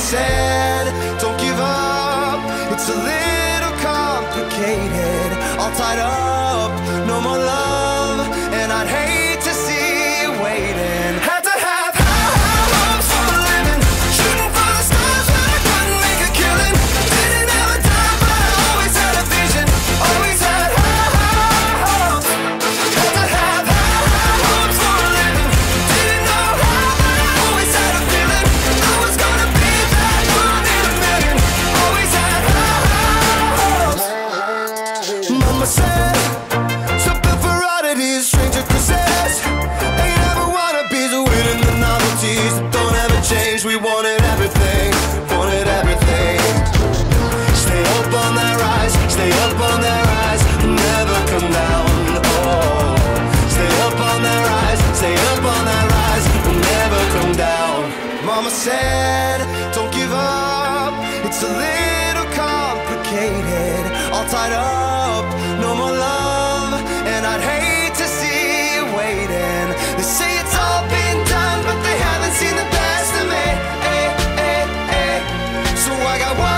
said, don't give up, it's a little complicated. All tied up, no more love, and I'd hate to see you waiting. Had to have high hopes for a living, shooting for the stars when I couldn't make a killing. Didn't have a time, but I always had a vision, always had high hopes. Had to have high hopes for a living, didn't know how, but I always had a feeling I was gonna be that one in a million. Always had high hopes. Mama said, something for oddities, stranger kisses. Ain't ever wannabes, winning the novelties that don't ever change. We wanted everything, wanted everything. Stay up on that rise, stay up on that rise, never come down. Oh, stay up on that rise, stay up on that rise, never come down. Mama said, don't give up, it's a little complicated. All tied up, no more love, and I'd hate to see you waiting. They say it's all been done, but they haven't seen the best of me. So I got one